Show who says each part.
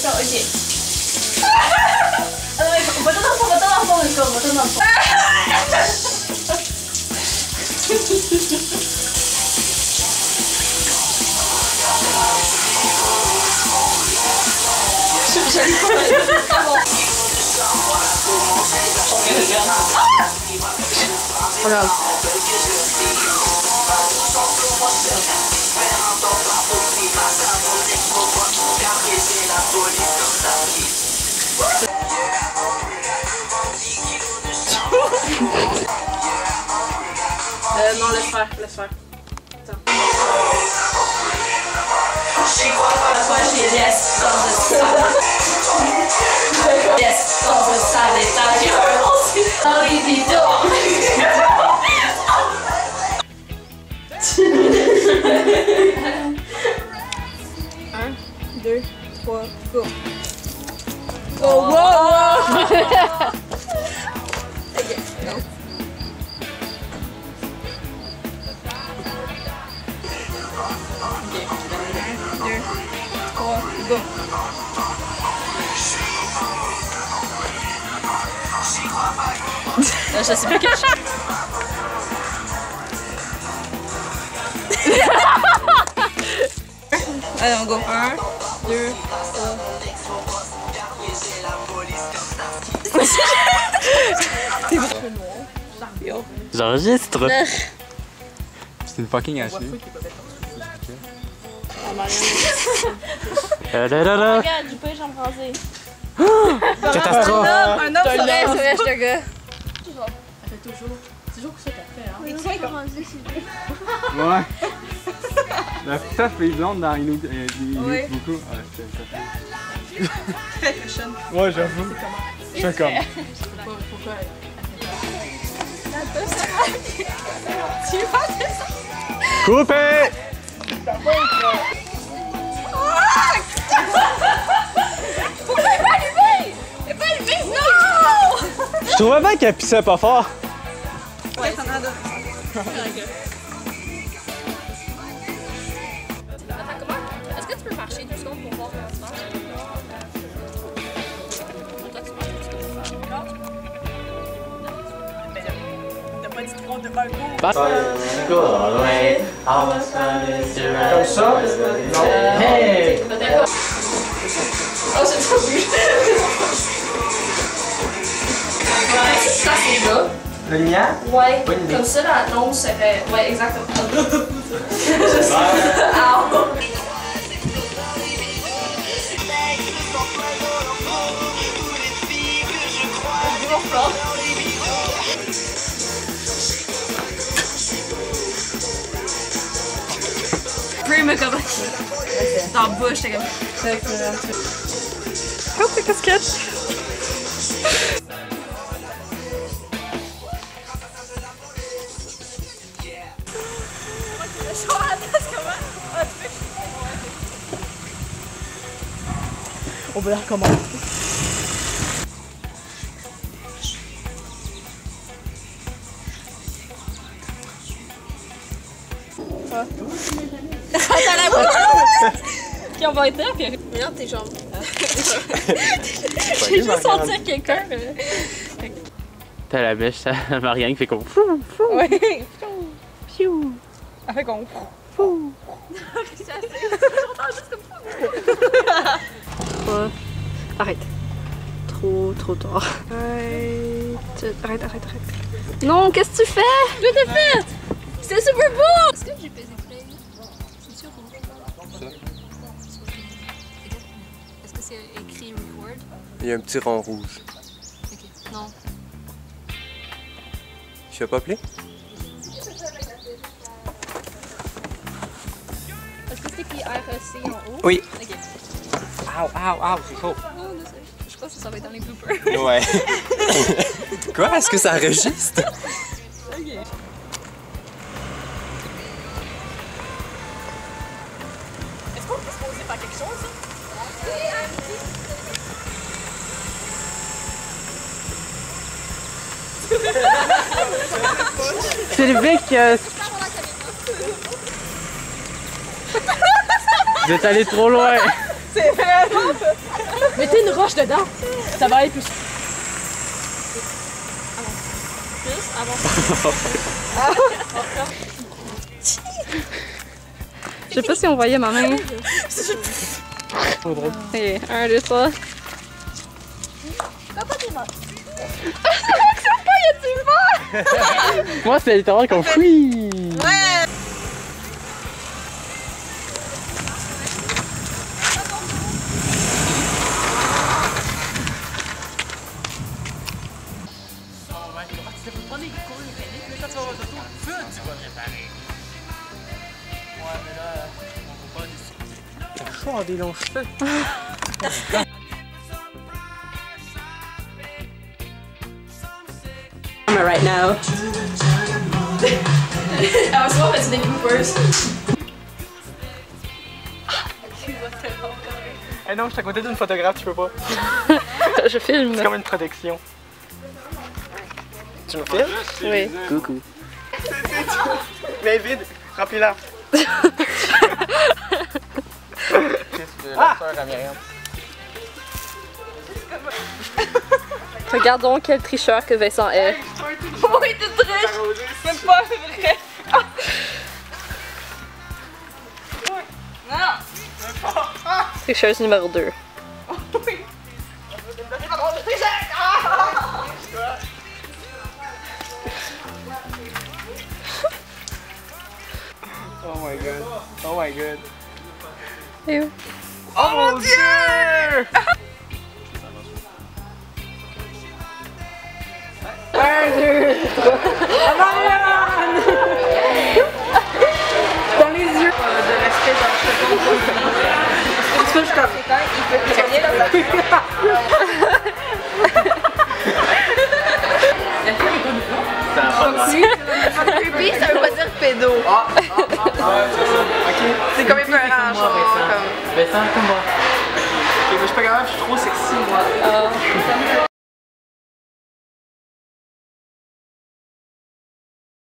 Speaker 1: Non, ok. Botão não foi, botão não foi.
Speaker 2: Regarde.
Speaker 1: Non, laisse faire, laisse faire. Attends. Yes, dans le sale état du
Speaker 2: Un, deux, trois, go. Oh, wow! Ok, non. Ok, 1, 2, 3, go.
Speaker 1: Je sais plus quel chant.
Speaker 2: Allez, on go. 1, 2, 3.
Speaker 3: J'enregistre.
Speaker 4: C'est une fucking hache.
Speaker 3: Regarde,
Speaker 1: j'ai pas les jambes rasées.
Speaker 3: catastrophe.
Speaker 2: Un homme, c'est vrai, je te gars.
Speaker 1: Elle fait toujours ça qu'elle fait, hein.
Speaker 4: Ouais. La petite fille blonde dans Inuit
Speaker 2: Oui.
Speaker 4: beaucoup. Ouais, c'est ça.
Speaker 2: Très fashion.
Speaker 4: Ouais, j'avoue. Je fais comme.
Speaker 1: Pourquoi?
Speaker 2: Tu vois, c'est ça?
Speaker 3: Coupé!
Speaker 2: Pourquoi elle est pas allumée? Elle est pas allumée? Non!
Speaker 3: Je trouvais bien qu'elle pissait pas fort.
Speaker 2: Ouais, ça en a d'autres.
Speaker 1: Est-ce que tu peux marcher 2 secondes pour voir comment ça marche?
Speaker 2: T'as pas dit trop de un coup.
Speaker 3: Comme ça? Non. Hey!
Speaker 1: Oh, c'est trop vu. Ouais, ça c'est là.
Speaker 3: Le mien?
Speaker 1: Ouais,
Speaker 3: Bonne idée.
Speaker 1: comme ça la nose serait. Ouais, exactement. Ow. Puis me comme dans la bouche, t'es comme.
Speaker 2: Oh, c'est casquette. On va la recommencer.
Speaker 1: Qui on va être là, puis regarde tes jambes. J'ai juste senti quelqu'un.
Speaker 3: T'as la mèche, ça Marianne qui fait comme fou, fou.
Speaker 2: Ouais.
Speaker 3: Piou.
Speaker 2: Elle fait qu'on.
Speaker 3: Fou.
Speaker 2: Arrête. Trop tard. Arrête. Non, qu'est-ce que tu fais?
Speaker 1: Tout est fait! C'était super beau! Est-ce que j'ai pesé play? C'est sûr ou non? Est-ce que c'est écrit record?
Speaker 5: Il y a un petit rond rouge.
Speaker 1: Ok, non.
Speaker 5: Je vais pas appeler?
Speaker 1: Est-ce que c'est écrit REC en haut?
Speaker 5: Oui.
Speaker 1: Ok.
Speaker 5: Ow, c'est chaud.
Speaker 1: Non, je crois que ça va être dans les bloopers.
Speaker 5: Ouais. Quoi? Est-ce que ça enregistre?
Speaker 1: Ok. Est-ce qu'on peut se poser faire quelque chose?
Speaker 3: C'est le mec Vous êtes allé trop loin.
Speaker 2: C'est vraiment Mettez une roche dedans. Ça va aller plus.
Speaker 1: Je sais pas si on voyait ma main.
Speaker 4: Trop drôle.
Speaker 1: Ok, 1, 2, 3.
Speaker 3: Moi, c'est littéralement comme fouille.
Speaker 4: Chaud en des longs cheveux.
Speaker 2: Right now. I was hoping to make bloopers.
Speaker 4: Eh non, je suis à côté d'une photographe, tu peux pas.
Speaker 1: Je filme.
Speaker 4: C'est comme une protection. Tu me filmes?
Speaker 1: Oui.
Speaker 3: Coucou.
Speaker 4: Mais vide, remplis-la. Ah!
Speaker 1: Regardons quel tricheur que Vincent est.
Speaker 2: Oui, tu triches! C'est pas vrai! Non!
Speaker 1: Tricheuse numéro 2.
Speaker 4: Oh my god. Oh my god.
Speaker 1: Et où?
Speaker 4: Oh mon dieu!
Speaker 2: Dans les yeux! De respect dans le second. Parce que je comme. Il peut rien dans sa
Speaker 3: Ça a pas de l'air.
Speaker 2: Creepy, ça veut pas dire pédo. C'est comme épeurant, genre.
Speaker 3: Vincent, comme moi.
Speaker 4: Ok, mais je suis pas capable, je suis trop sexy moi.